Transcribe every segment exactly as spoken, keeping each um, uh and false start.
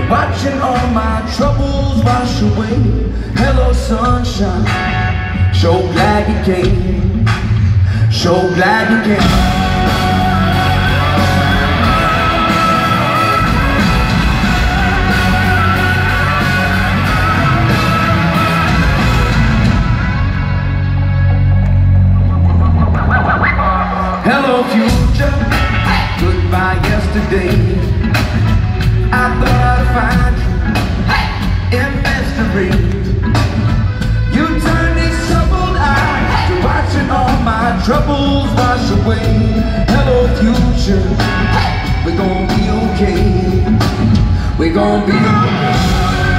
watching all my troubles wash away. Hello sunshine, so glad you came, so glad you came. Hello future, goodbye yesterday. I thought I'd find you in mystery. You turned these troubled eyes to watching all my troubles wash away. Hello future, we're gonna be okay. We're gonna be okay.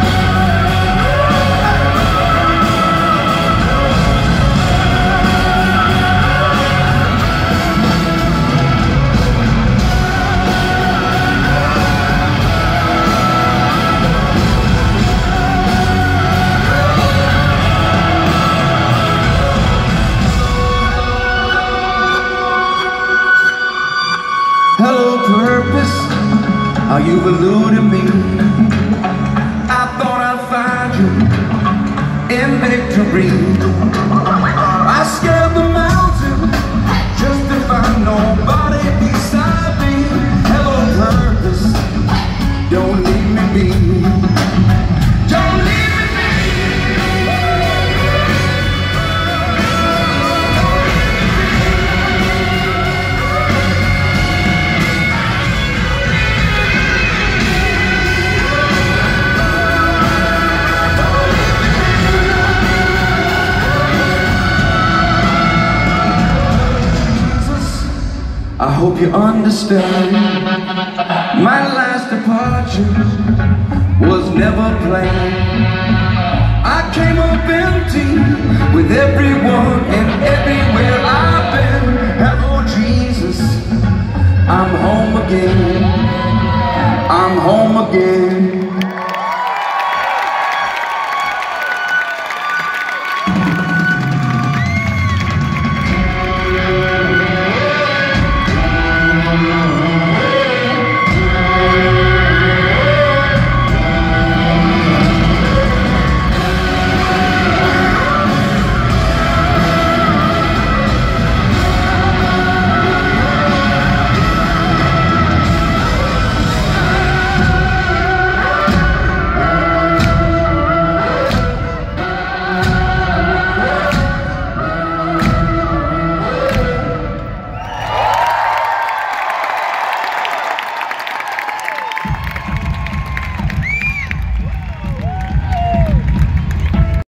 Hello purpose, are you eluding me? I thought I'd find you in victory. I scaled the mountain just to find nobody beside me. Hello purpose, don't leave me be. Don't leave me I hope you understand. My last departure was never planned. I came up empty with everyone and everywhere I've been. Hello Jesus, I'm home again. I'm home again.